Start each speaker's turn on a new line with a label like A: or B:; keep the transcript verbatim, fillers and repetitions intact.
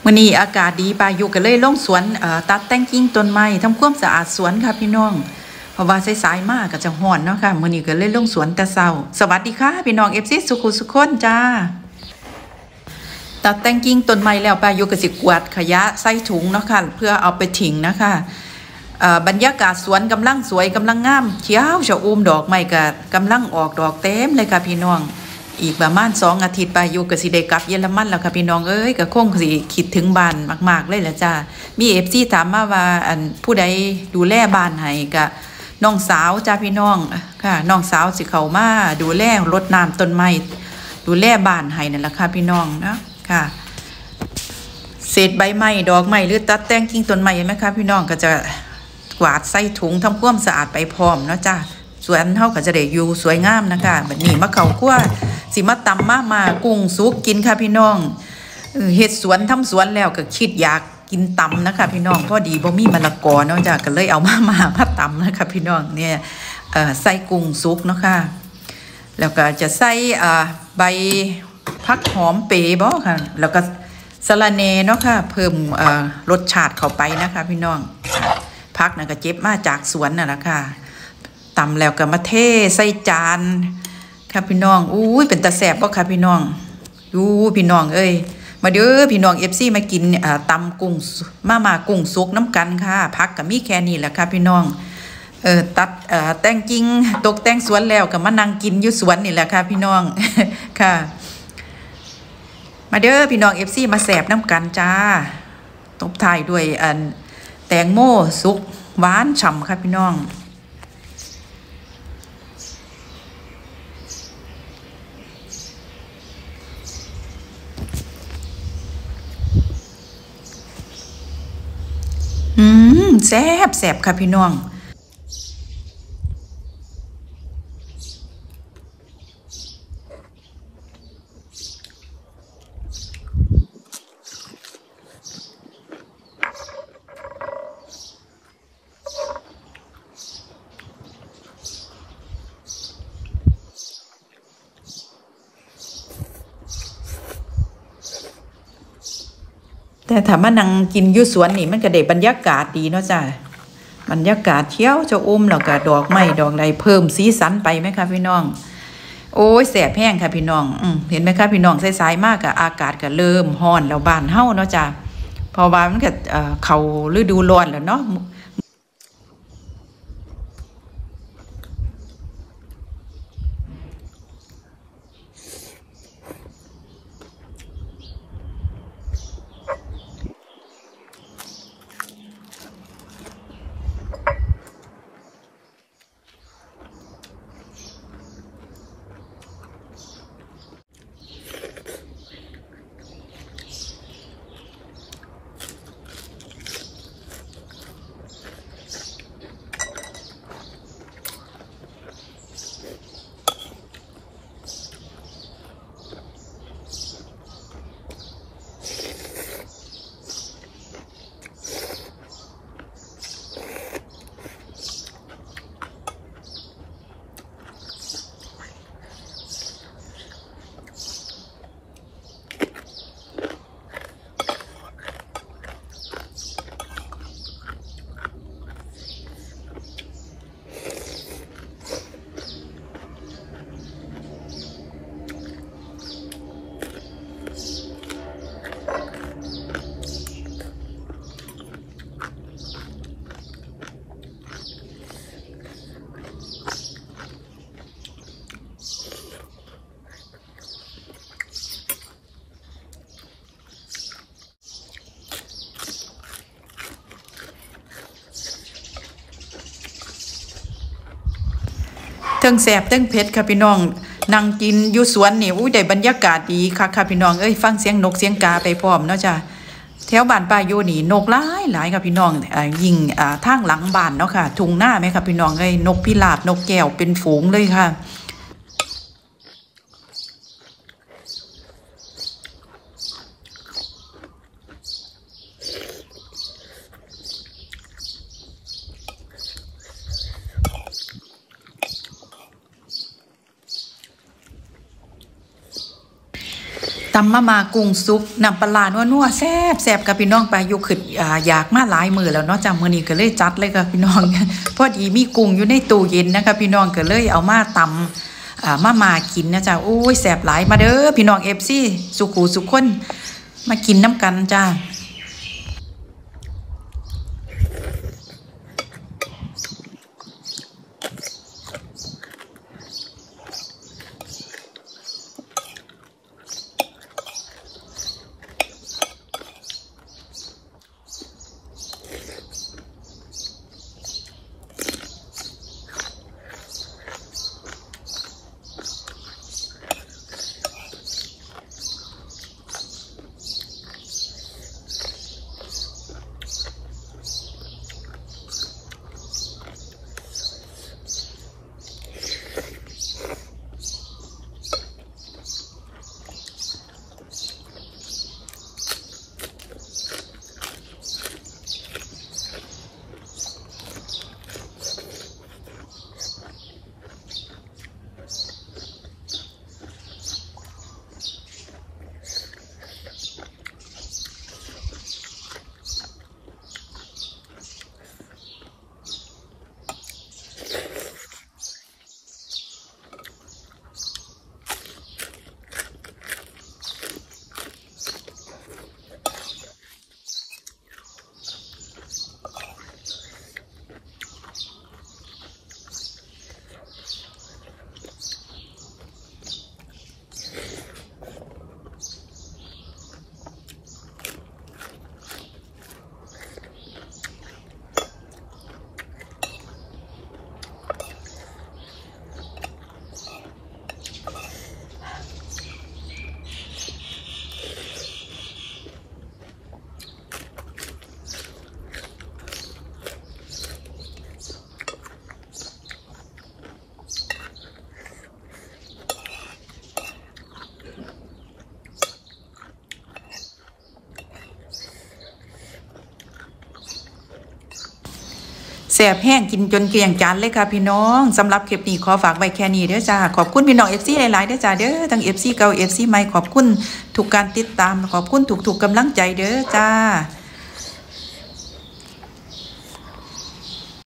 A: มื้อนี้อากาศดีปาอยู่ก็เลยลงสวนตัดแต่งกิ่งต้นไม้ทำความสะอาดสวนค่ะพี่น้องเพราะว่าสายๆมากก็จะร้อนเนาะค่ะมื้อนี้ก็เลยลงสวนแต่เช้าสวัสดีค่ะพี่น้อง เอฟ ซี สุขุสุขคนจ้าตัดแต่งกิ่งต้นไม้แล้วปาอยู่ก็สิกวาดขยะใส่ถุงเนาะค่ะเพื่อเอาไปทิ้งนะคะบรรยากาศสวนกำลังสวยกำลังงามเขียวชอุ่มดอกไม้ก็กำลังออกดอกเต็มเลยค่ะพี่น้องอีกประมาณสองอาทิตย์ปาอยู่ก็สิได้กลับเยอรมันแล้วค่ะพี่น้องเอ้ยก็คงสิคิดถึงบ้านมากๆเลยแหละจ้ามี เอฟ ซี ถามมาว่าอันผู้ใดดูแลบ้านให้ก็น้องสาวจ้าพี่น้องค่ะน้องสาวสิเข้ามาดูแลรดน้ำต้นไม้ดูแลบ้านให้นั่นแหละค่ะพี่น้องนะค่ะเศษใบไม้ดอกไม้หรือตัดแต่งกิ่งต้นไม้เห็นไหมคะพี่น้องก็จะกวาดใส่ถุงทำความสะอาดไปพร้อมเนาะจ้าสวนเฮาก็จะได้อยู่สวยงามนะคะแบบนี้มะเขาคั่วสิมาตำมามากุ้งสุกกินค่ะพี่น้องเฮ็ดสวนทำสวนแล้วก็คิดอยากกินตำนะคะพี่น้องพอดีบ่มีมะละกอเนาะจ้าก็เลยเอามามามาตำนะคะพี่น้องเนี่ยใส่กุ้งสุกเนาะค่ะแล้วก็จะใส่ใบผักหอมเป๋บ่ค่ะแล้วก็สะระแหน่เนาะค่ะเพิ่มรสชาติเข้าไปนะคะพี่น้องผักน่ะก็เจ็บมาจากสวนน่ะล่ะค่ะตำแล้วก็มาเทใส่จานค่ะพี่น้องอุ้ยเป็นตาแสบบ่ค่ะพี่น้องดูพี่น้องเอ้ยมาเด้อพี่น้อง เอฟ ซี มากินอ่าตำกุ้งมามากุ้งสุกน้ำกันค่ะผักก็มีแค่นี้แหละค่ะพี่น้องเออตัดเอ่อแต่งกิ่งตกแต่งสวนแล้วก็มานั่งกินอยู่สวนนี่แหละค่ะพี่น้องค่ะมาเด้อพี่น้อง เอฟ ซี มาแสบน้ำกันจ้าตบท้ายด้วยอันแตงโมสุกหวานฉ่ำค่ะพี่น้องอืมแซ่บแซ่บค่ะพี่น้องแต่ถ้ามานั่งกินอยู่สวนนี่มันก็ได้บรรยากาศดีเนาะจ้ะบรรยากาศเที่ยวจะอุ้มแล้วก็ดอกไม้ดอกใดเพิ่มสีสันไปไหมคะพี่น้องโอ้ยแสบแห้งค่ะพี่น้องอืมเห็นไหมคะพี่น้องสายๆมากกับอากาศก็เริ่มร้อนแล้วบ้านเฮาเนาะจ้ะเพราะว่ามันก็เอ่อเข้าฤดูร้อนแล้วเนาะเทิงแสบเทิงเผ็ดค่ะพี่น้องนั่งกินอยู่สวนนี่อุ้ยได้บรรยากาศดีค่ะค่ะพี่น้องเอ้ยฟังเสียงนกเสียงกาไปพร้อมเนาะจ้ะแถวบ้านป้าอยู่นี่นกหลายหลายค่ะพี่น้องอ่ายิ่งอ่าทางหลังบ้านเนาะค่ะทุ่งนาไหมค่ะพี่น้องเอ้ยนกพิราบนกแก้วเป็นฝูงเลยค่ะ ตตำมะมากุ้งซุปน้ำปลานัวๆแซ่บแซ่บกับพี่น้องไปอยู่ขึ้นอ่าอยากมาหลายมื้อแล้วเนาะจ้ะมื้อนี้ก็เลยจัดเลยค่ะพี่น้องพอดีมีกุ้งอยู่ในตู้เย็นนะคะพี่น้องก็เลยเอามาตำอ่ามามากินนะจ้ะโอ้ยแซ่บหลายมาเด้อพี่น้อง เอฟ ซี สุขุสุขคนมากินน้ำกันจ้าแสบแห้งกินจนเกลี้ยงจานเลยค่ะพี่น้องสำหรับคลิปนี้ขอฝากไว้แค่นี้เด้อจ้าขอบคุณพี่น้อง เอฟ ซี หลายๆเด้อจ้าเด้อทั้ง เอฟ ซี เก่า เอฟ ซี ใหม่ขอบคุณทุกการติดตามขอบคุณทุกๆกำลังใจเด้อจ้า